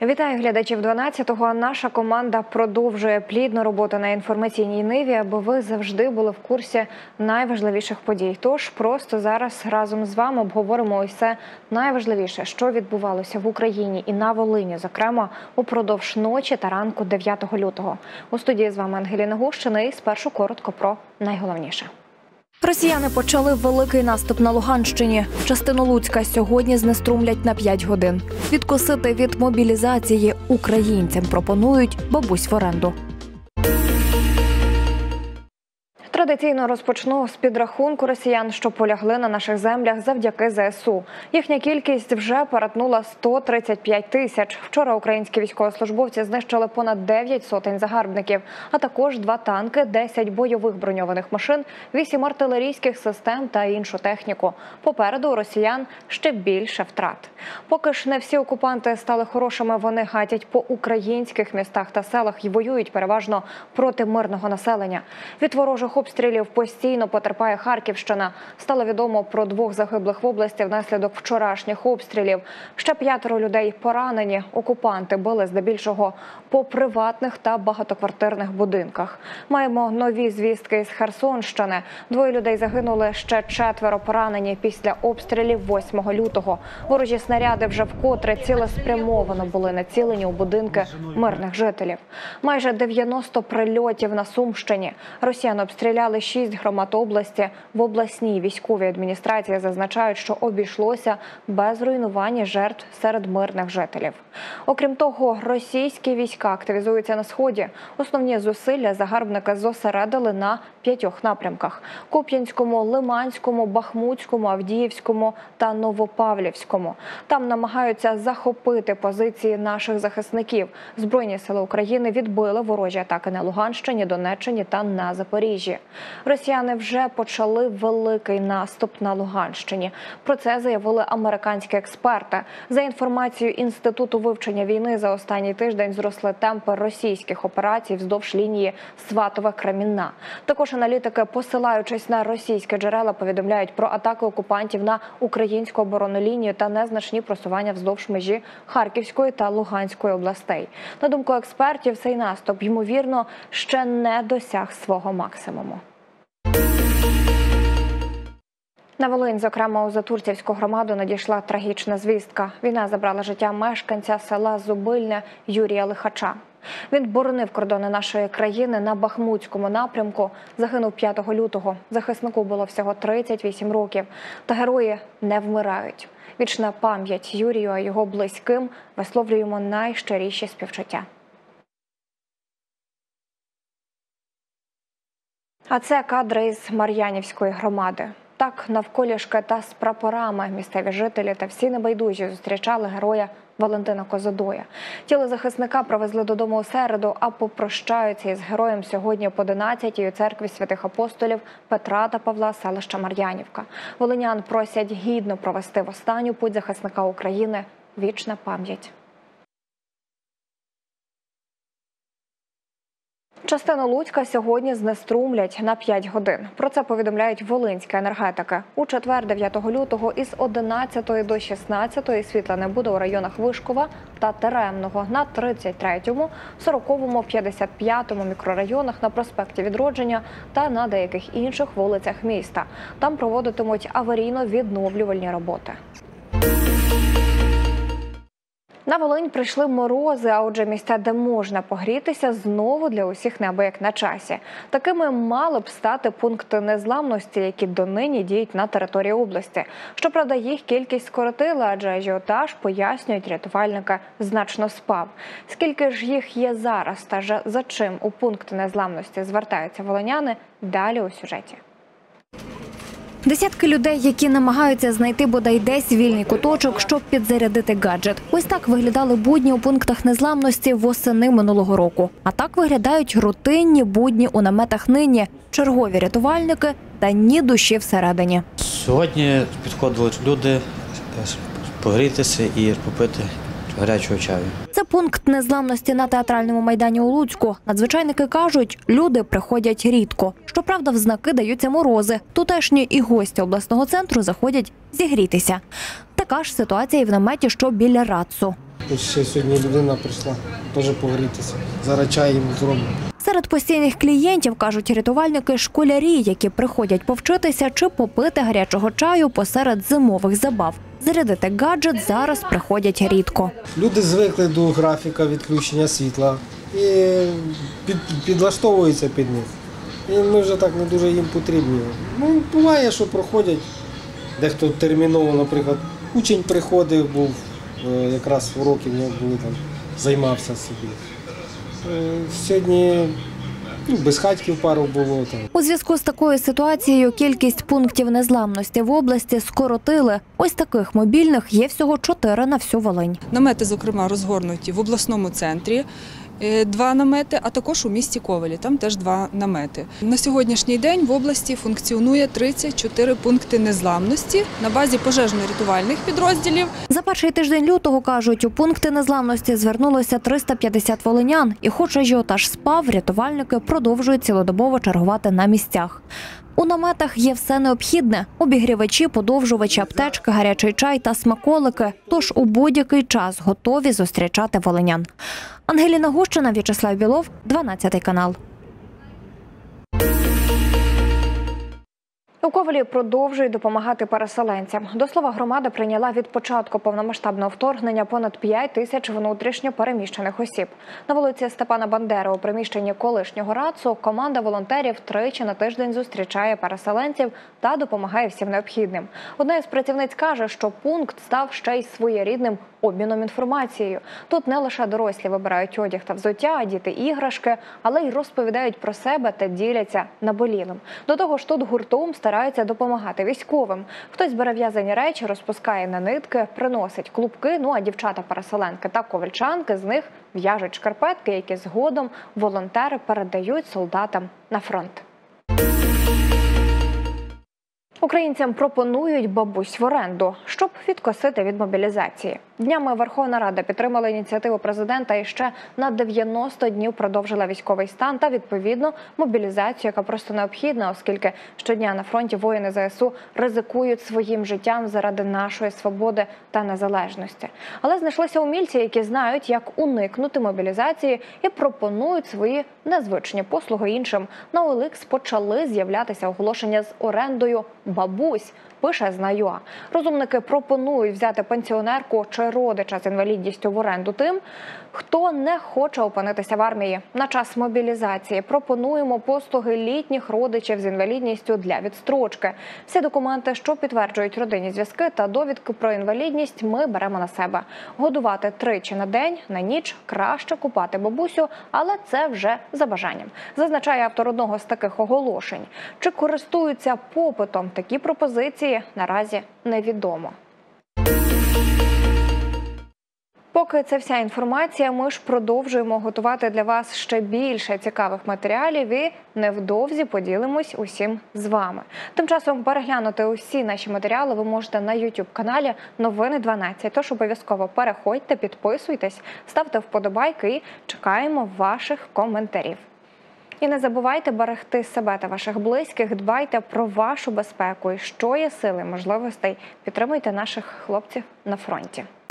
Вітаю глядачів 12-го. Наша команда продовжує плідну роботу на інформаційній ниві, аби ви завжди були в курсі найважливіших подій. Тож просто зараз разом з вами обговоримо ось це найважливіше, що відбувалося в Україні і на Волині, зокрема, упродовж ночі та ранку 9 лютого. У студії з вами Ангеліна Гущина і спершу коротко про найголовніше. Росіяни почали великий наступ на Луганщині. Частину Луцька сьогодні знеструмлять на 5 годин. Відкосити від мобілізації українцям пропонують бабусь в оренду. Традиційно розпочну з підрахунку росіян, що полягли на наших землях завдяки ЗСУ. Їхня кількість вже перетнула 135 тисяч. Вчора українські військовослужбовці знищили понад 9 сотень загарбників, а також 2 танки, 10 бойових броньованих машин, 8 артилерійських систем та іншу техніку. Попереду у росіян ще більше втрат. Поки ж не всі окупанти стали хорошими, вони гатять по українських містах та селах і воюють переважно проти мирного населення. Від ворожих обстрілів постійно потерпає Харківщина. Стало відомо про 2 загиблих в області внаслідок вчорашніх обстрілів. Ще 5 людей поранені. Окупанти били здебільшого по приватних та багатоквартирних будинках. Маємо нові звістки із Херсонщини. 2 людей загинули, ще 4 поранені після обстрілів 8 лютого. Ворожі снаряди вже вкотре цілеспрямовано були націлені у будинки мирних жителів. Майже 90 прильотів на Сумщині. Росіяни обстріляли 6 громад області. В обласній військовій адміністрації зазначають, що обійшлося без руйнування жертв серед мирних жителів. Окрім того, російські війська активізуються на Сході. Основні зусилля загарбники зосередили на 5 напрямках – Куп'янському, Лиманському, Бахмутському, Авдіївському та Новопавлівському. Там намагаються захопити позиції наших захисників. Збройні сили України відбили ворожі атаки на Луганщині, Донеччині та на Запоріжжі. Росіяни вже почали великий наступ на Луганщині. Про це заявили американські експерти. За інформацією Інституту вивчення війни, за останній тиждень зросли темпи російських операцій вздовж лінії Сватове-Кремінна. Також аналітики, посилаючись на російські джерела, повідомляють про атаки окупантів на українську оборонну лінію та незначні просування вздовж межі Харківської та Луганської областей. На думку експертів, цей наступ, ймовірно, ще не досяг свого максимуму. На Волинь, зокрема у Затурцівську громаду, надійшла трагічна звістка. Війна забрала життя мешканця села Зубильне Юрія Лихача. Він боронив кордони нашої країни на Бахмутському напрямку, загинув 5 лютого. Захиснику було всього 38 років. Та герої не вмирають. Вічна пам'ять Юрію, а його близьким висловлюємо найщиріші співчуття. А це кадри із Мар'янівської громади. Так, навколішки та з прапорами місцеві жителі та всі небайдужі зустрічали героя Валентина Козадоя. Тіло захисника привезли додому у середу, а попрощаються із героєм сьогодні по 11-й у церкві святих апостолів Петра та Павла, селища Мар'янівка. Волинян просять гідно провести в останню путь захисника України. Вічна пам'ять. Частину Луцька сьогодні знеструмлять на 5 годин. Про це повідомляють волинські енергетики. У четвер, 9 лютого, із 11 до 16 світла не буде у районах Вишкова та Теремного, на 33-му, 40-му, 55-му мікрорайонах, на проспекті Відродження та на деяких інших вулицях міста. Там проводитимуть аварійно-відновлювальні роботи. На Волинь прийшли морози, а отже місця, де можна погрітися, знову для усіх неабияк на часі. Такими мали б стати пункти незламності, які донині діють на території області. Щоправда, їх кількість скоротила, адже ажіотаж, пояснюють рятувальники, значно спав. Скільки ж їх є зараз та за чим у пункти незламності звертаються волиняни, далі у сюжеті. Десятки людей, які намагаються знайти бодай десь вільний куточок, щоб підзарядити гаджет. Ось так виглядали будні у пунктах незламності восени минулого року. А так виглядають рутинні будні у наметах нині. Чергові рятувальники та ні душі всередині. Сьогодні підходили люди погрітися і попити гарячого чаю. Це пункт незламності на Театральному майдані у Луцьку. Надзвичайники кажуть, люди приходять рідко. Щоправда, в знаки даються морози. Тутешні і гості обласного центру заходять зігрітися. Така ж ситуація і в наметі, що біля РАЦу. Ось ще сьогодні людина прийшла, теж погрітися. Зараз чай їм зробимо. Серед постійних клієнтів, кажуть рятувальники, школярі, які приходять повчитися чи попити гарячого чаю посеред зимових забав. Зарядити гаджет зараз приходять рідко. Люди звикли до графіка відключення світла і підлаштовуються під них. І ми вже так не дуже їм потрібні. Ну, буває, що проходять, дехто терміново, наприклад, учень приходив, був, якраз уроки в нього були, там, займався собі. Сьогодні безхатьків пару було. Там. У зв'язку з такою ситуацією кількість пунктів незламності в області скоротили. Ось таких мобільних є всього 4 на всю Волинь. Намети, зокрема, розгорнуті в обласному центрі, 2 намети, а також у місті Ковелі, там теж 2 намети. На сьогоднішній день в області функціонує 34 пункти незламності на базі пожежно-рятувальних підрозділів. За перший тиждень лютого, кажуть, у пункти незламності звернулося 350 волинян. І хоч ажіотаж спав, рятувальники продовжують цілодобово чергувати на місцях. У наметах є все необхідне – обігрівачі, подовжувачі, аптечки, гарячий чай та смаколики. Тож у будь-який час готові зустрічати волинян. Ангеліна Гущина, В'ячеслав Білов, 12 канал. У Ковелі продовжують допомагати переселенцям. До слова, громада прийняла від початку повномасштабного вторгнення понад 5 тисяч внутрішньо переміщених осіб. На вулиці Степана Бандери у приміщенні колишнього РАЦУ команда волонтерів тричі на тиждень зустрічає переселенців та допомагає всім необхідним. Одна із працівниць каже, що пункт став ще й своєрідним обміном інформацією. Тут не лише дорослі вибирають одяг та взуття, а діти іграшки, але й розповідають про себе та діляться наболілим. До того ж, тут гуртом стараються допомагати військовим. Хтось бере в'язані речі, розпускає на нитки, приносить клубки, ну а дівчата-переселенки та ковельчанки з них в'яжуть шкарпетки, які згодом волонтери передають солдатам на фронт. Українцям пропонують бабусь в оренду, щоб відкосити від мобілізації. Днями Верховна Рада підтримала ініціативу президента і ще на 90 днів продовжила військовий стан та, відповідно, мобілізацію, яка просто необхідна, оскільки щодня на фронті воїни ЗСУ ризикують своїм життям заради нашої свободи та незалежності. Але знайшлися умільці, які знають, як уникнути мобілізації і пропонують свої незвичні послуги іншим. На OLX почали з'являтися оголошення з орендою бабусь, пише Знаю.ua. Розумники пропонують взяти пенсіонерку чи родича з інвалідністю в оренду тим, хто не хоче опинитися в армії. На час мобілізації пропонуємо послуги літніх родичів з інвалідністю для відстрочки. Всі документи, що підтверджують родинні зв'язки та довідки про інвалідність, ми беремо на себе. Годувати тричі на день, на ніч, краще купати бабусю, але це вже за бажанням. Зазначає автор одного з таких оголошень. Чи користуються попитом такі пропозиції, наразі невідомо. Поки це вся інформація, ми ж продовжуємо готувати для вас ще більше цікавих матеріалів і невдовзі поділимось усім з вами. Тим часом переглянути усі наші матеріали ви можете на YouTube-каналі Новини 12. Тож обов'язково переходьте, підписуйтесь, ставте вподобайки і чекаємо ваших коментарів. І не забувайте берегти себе та ваших близьких, дбайте про вашу безпеку і, що є сили, можливостей, підтримуйте наших хлопців на фронті.